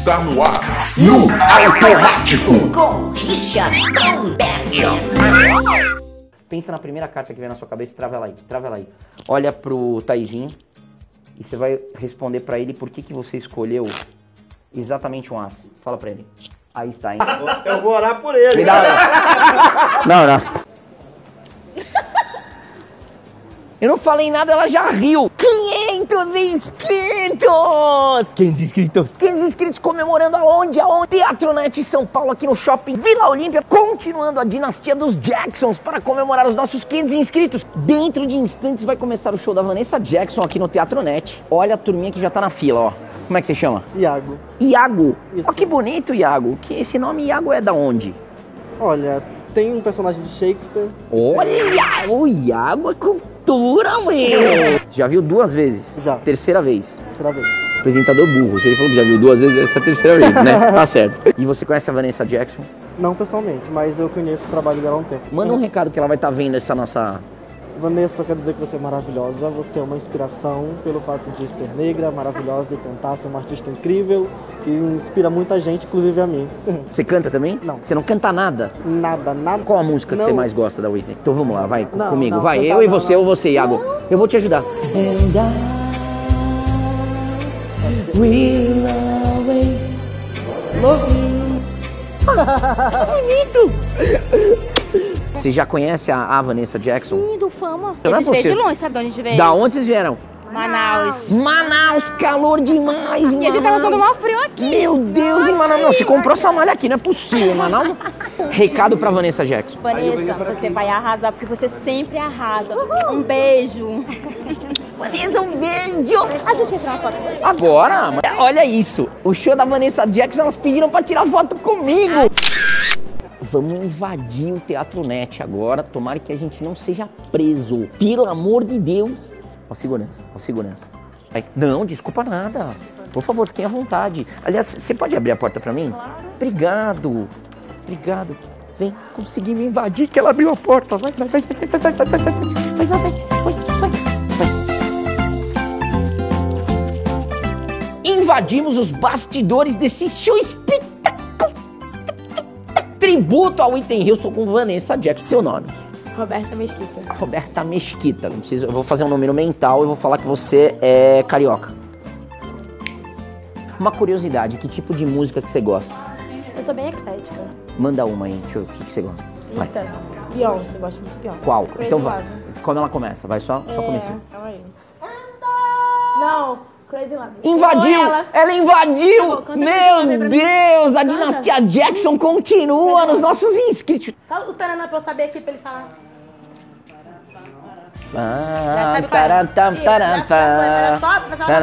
está no ar, no Automático. Com Richard Thornberg. Pensa na primeira carta que vem na sua cabeça e trava ela aí, trava ela aí. Olha pro Taizinho e você vai responder pra ele por que você escolheu exatamente um as. Fala pra ele. Aí está, hein? Eu vou orar por ele. Me dá essa. Não. Eu não falei nada, ela já riu. 500 inscritos! 500 inscritos comemorando aonde? Teatronet São Paulo, aqui no Shopping Vila Olímpia. Continuando a dinastia dos Jacksons para comemorar os nossos 500 inscritos. Dentro de instantes vai começar o show da Vanessa Jackson aqui no Teatronet. Olha a turminha que já tá na fila, ó. Como é que você chama? Iago. Iago? Isso. Ó, que bonito, Iago. Esse nome Iago é da onde? Olha, tem um personagem de Shakespeare. Olha, o Iago é cultura, meu! Já viu 2 vezes? Já. Terceira vez. Terceira vez. Apresentador burro. Se ele falou que já viu 2 vezes, essa é a terceira vez, né? Tá certo. E você conhece a Vanessa Jackson? Não pessoalmente, mas eu conheço o trabalho dela há um tempo. Manda um recado que ela vai estar vendo essa nossa... Vanessa, eu quero dizer que você é maravilhosa. Você é uma inspiração pelo fato de ser negra, maravilhosa e cantar, ser uma artista incrível. E inspira muita gente, inclusive a mim. Você canta também? Não. Você não canta nada? Nada. Qual a música que Não. você mais gosta da Whitney? Então vamos lá, vai comigo. não, Vai, cantar eu e não, você, não. ou você, Iago. Eu vou te ajudar. And I will always love you. Bonito! Você já conhece a Vanessa Jackson? Sim, do Fama. Não é A gente veio possível. de longe, sabe de onde a gente veio? Da onde vocês vieram? Manaus. Manaus, calor demais em E a gente tá Manaus. passando mal frio aqui. Meu Deus, em Manaus. Não, você comprou essa malha aqui, não é possível. Manaus. Recado pra Vanessa Jackson. Vanessa, você vai arrasar, porque você sempre arrasa. Um beijo. Vanessa, um beijo. A gente quer tirar uma foto com você. Agora, olha isso. O show da Vanessa Jackson, elas pediram pra tirar foto comigo. Vamos invadir o Teatronet agora. Tomara que a gente não seja preso. Pelo amor de Deus. Ó, segurança, ó, segurança. Aí, não, desculpa nada. Por favor, fiquem à vontade. Aliás, você pode abrir a porta pra mim? Claro. Obrigado. Obrigado. Vem, consegui me invadir que ela abriu a porta. Vai. Invadimos os bastidores desse show espetáculo. Tributo ao Whitney Houston com Vanessa Jackson. Seu nome? Roberta Mesquita. Roberta Mesquita. Não precisa, eu vou fazer um número mental e vou falar que você é carioca. Uma curiosidade, que tipo de música que você gosta? Eu sou bem eclética. Manda uma aí, deixa eu ver o que você gosta. Vai. Eita, Beyoncé, eu gosto muito de Beyoncé. Qual? Crazy Então vai. Love. Como ela começa? Vai só começar. Calma aí. Não, Crazy Love. Invadiu! Ela. Ela invadiu! Tá bom, canta Crazy Love Meu pra mim. Deus! A Canta. dinastia Jackson continua nos nossos inscritos. Fala o taranã pra eu saber aqui pra ele falar. Ah, sabe qual é? tarantam, Isso, tarantam. era só pra fazer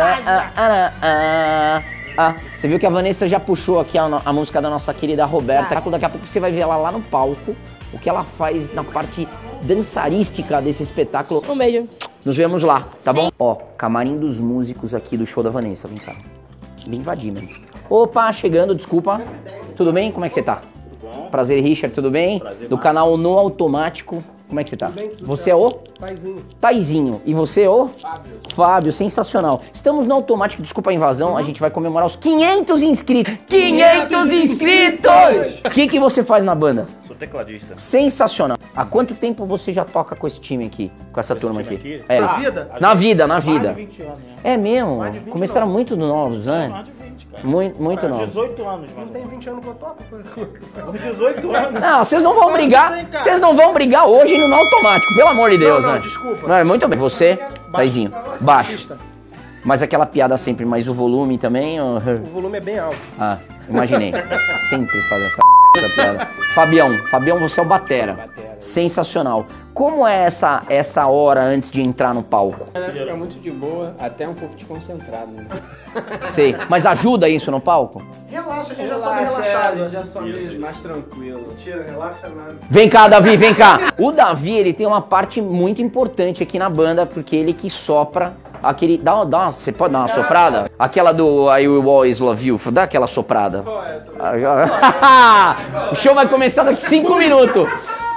uma Você viu que a Vanessa já puxou aqui a música da nossa querida Roberta. Daqui a pouco você vai ver ela lá no palco, o que ela faz na parte dançarística desse espetáculo. Um beijo. Nos vemos lá, tá bom? Ó, camarim dos músicos aqui do show da Vanessa, vem cá. Vem invadir, mano. Opa, chegando, desculpa. Tudo bem? Como é que você tá? Tudo bom. Prazer, Richard, tudo bem? Prazer, do canal No Automático. Como é que você tá? bem, Você é o? Taizinho. Taizinho. E você é o? Fábio, sensacional. Estamos no Automático, desculpa a invasão, a gente vai comemorar os 500 inscritos. 500 inscritos! O que você faz na banda? Sou tecladista. Sensacional. Há quanto tempo você já toca com esse time aqui? Com essa turma time aqui? aqui? É. Na vida? Na vida, na vida. Mais de 20 anos, né? É mesmo? Mais de 20 Começaram não. muito novos, né? Mais de 20, cara. Muito novos. 18 anos, Não mano. tem 20 anos que eu toco. Com 18 anos. Não, vocês não vão brigar. tem, cara. Vocês não vão brigar hoje no Automático, pelo amor de Deus, não, né? desculpa. Não, é muito bem. Você, Taizinho, baixo. Mas aquela piada sempre, mas o volume também. Ó. O volume é bem alto. Ah, imaginei. Sempre faz essa piada. Fabião, você é o batera. Sensacional. Como é essa hora antes de entrar no palco? Ela fica muito de boa, até um pouco desconcentrado. Né? Sei. Mas ajuda isso no palco? Relaxa, a gente já sobe relaxado. Já sobe mais tranquilo. Tira, relaxa nada. Vem cá, Davi, vem cá. O Davi, ele tem uma parte muito importante aqui na banda, porque ele que sopra aquele... Você pode dar uma soprada? Aquela do I Will Always Love You, dá aquela soprada. Qual é essa? O show vai começar daqui 5 minutos.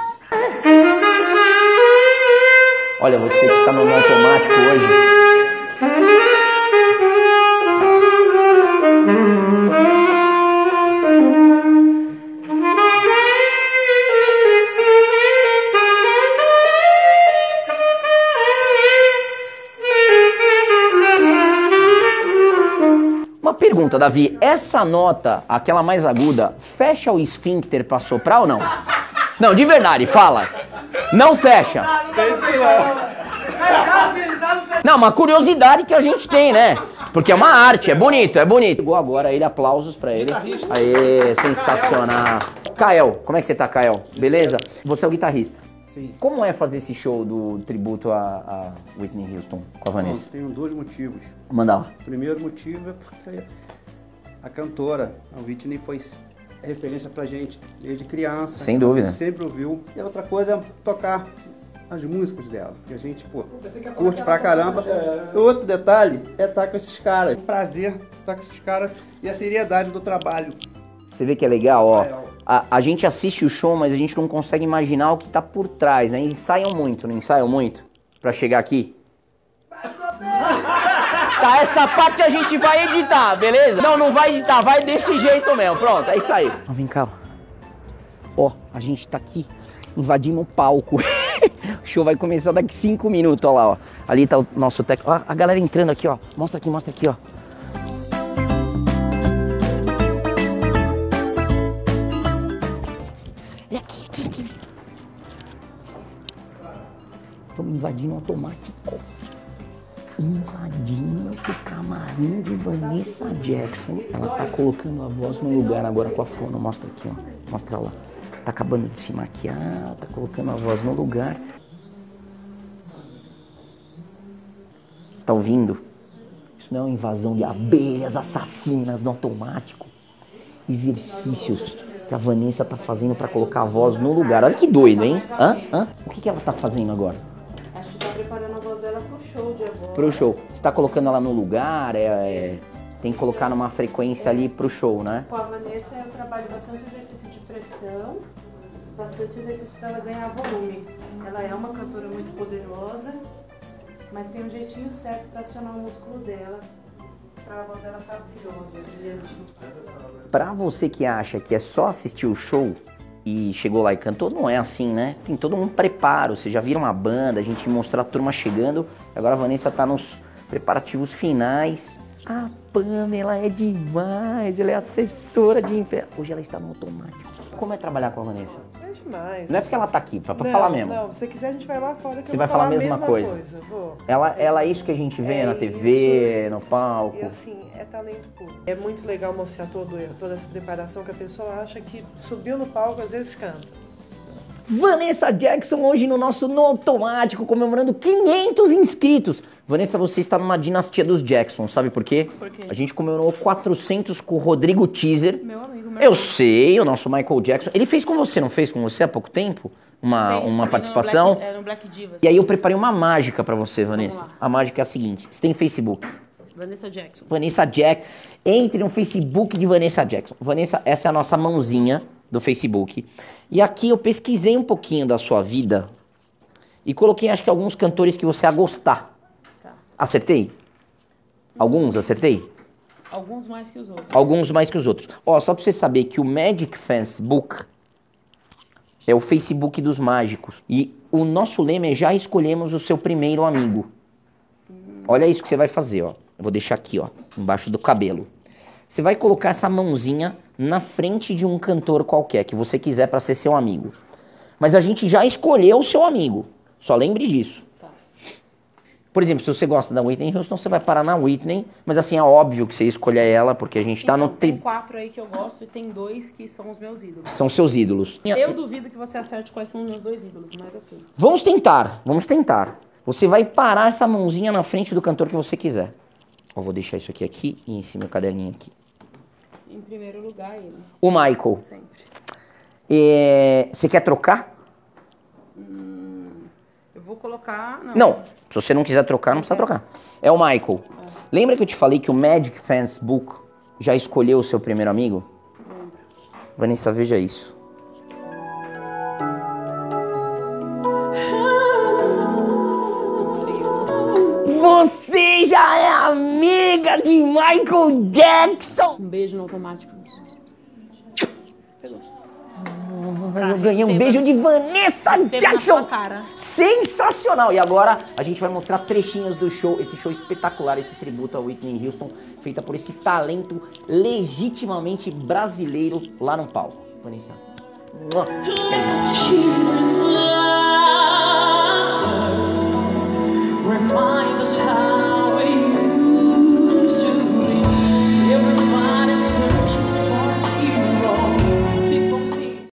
Olha, você que está no Automático hoje. pergunta, Davi. Essa nota, aquela mais aguda, fecha o esfíncter pra soprar ou não? Não, de verdade, fala. Não fecha. Não, uma curiosidade que a gente tem, né? Porque é uma arte, é bonito, é bonito. Chegou agora ele, aplausos pra ele. Aê, sensacional. Kael, como é que você tá, Kael? Beleza? Você é o guitarrista. Sim. Como é fazer esse show do tributo a Whitney Houston com a Vanessa? Bom, tenho dois motivos. Manda lá. O primeiro motivo é porque a cantora, a Whitney, foi referência pra gente desde criança. Sem dúvida. A gente sempre ouviu. E a outra coisa é tocar as músicas dela, que a gente, pô, curte pra caramba. Outro detalhe é estar com esses caras. Um prazer estar com esses caras e a seriedade do trabalho. Você vê que é legal, ó. A gente assiste o show, mas a gente não consegue imaginar o que tá por trás, né? Ensaiam muito, não ensaiam muito? Pra chegar aqui? Tá, essa parte a gente vai editar, beleza? Não, não vai editar, vai desse jeito mesmo. Pronto, é isso aí. Ó, vem cá, ó. A gente tá aqui invadindo o palco. O show vai começar daqui 5 minutos, ó lá, ó. Ali tá o nosso técnico. Ó, a galera entrando aqui, ó. Mostra aqui, ó. Aqui. Vamos invadindo o automático. Invadindo o camarim de Vanessa Jackson. Ela tá colocando a voz no lugar agora com a fono. Mostra aqui, ó. Mostra lá. Tá acabando de se maquiar, tá colocando a voz no lugar. Tá ouvindo? Isso não é uma invasão de abelhas assassinas no automático. Exercícios que a Vanessa tá fazendo pra colocar a voz no lugar. Olha que doido, hein? Hã? O que ela tá fazendo agora? Acho que tá preparando a voz dela pro show de agora. Pro show. Você tá colocando ela no lugar, tem que colocar numa frequência ali pro show, né? Com a Vanessa eu trabalho bastante exercício de pressão, bastante exercício para ela ganhar volume. Ela é uma cantora muito poderosa, mas tem um jeitinho certo para acionar o músculo dela, para a voz dela ficar brilhosa, brilhante. Pra você que acha que é só assistir o show e chegou lá e cantou, não é assim, né? Tem todo um preparo, vocês já viram uma banda, a gente mostrou a turma chegando, agora a Vanessa tá nos preparativos finais. A Pamela é demais, ela é assessora de inferno. Hoje ela está no automático. Como é trabalhar com a Vanessa? É demais. Não é porque ela tá aqui, pra falar mesmo. Não, se você quiser a gente vai lá fora que você eu vai vou falar a mesma coisa. Vou. Ela é isso que a gente vê na TV, isso. no palco. E assim, é talento puro. É muito legal mostrar toda essa preparação que a pessoa acha que subiu no palco, às vezes canta. Vanessa Jackson hoje no nosso No Automático, comemorando 500 inscritos. Vanessa, você está numa dinastia dos Jackson, sabe por quê? Por quê? A gente comemorou 400 com o Rodrigo Teaser. Meu amigo. Eu sei, o nosso Michael Jackson. Ele fez com você, não fez com você há pouco tempo? Uma participação? No Black Divas. E aí eu preparei uma mágica pra você, Vanessa. A mágica é a seguinte, você tem Facebook? Vanessa Jackson. Vanessa Jackson. Entre no Facebook de Vanessa Jackson. Vanessa, essa é a nossa mãozinha do Facebook. E aqui eu pesquisei um pouquinho da sua vida e coloquei, acho que alguns cantores que você ia gostar. Tá. Acertei? Alguns acertei? Alguns mais que os outros. Alguns mais que os outros. Ó, só pra você saber que o Magic Fans Book é o Facebook dos mágicos. E o nosso lema é já escolhemos o seu primeiro amigo. Olha isso que você vai fazer, ó. Eu vou deixar aqui, ó, embaixo do cabelo. Você vai colocar essa mãozinha na frente de um cantor qualquer que você quiser para ser seu amigo. Mas a gente já escolheu o seu amigo. Só lembre disso. Tá. Por exemplo, se você gosta da Whitney Houston, você vai parar na Whitney. Mas assim, é óbvio que você escolher ela, porque a gente tá no... Tem 4 aí que eu gosto e tem 2 que são os meus ídolos. São seus ídolos. Eu duvido que você acerte quais são os meus 2 ídolos, mas ok. Vamos tentar. Você vai parar essa mãozinha na frente do cantor que você quiser. Eu vou deixar isso aqui e em cima o caderninho aqui. Em primeiro lugar, ele. O Michael. Sempre. Você quer trocar? Eu vou colocar... Não. Se você não quiser trocar, não precisa trocar. É o Michael. Lembra que eu te falei que o Magic Fans Book já escolheu o seu primeiro amigo? Vanessa, veja isso. Você já é amiga de Michael Jackson! Um beijo no automático. Pegou. Eu ganhei um beijo de Vanessa Jackson. Cara. Sensacional! E agora a gente vai mostrar trechinhos do show, esse show espetacular, esse tributo a Whitney Houston, feita por esse talento legitimamente brasileiro lá no palco. Vanessa. Beijo.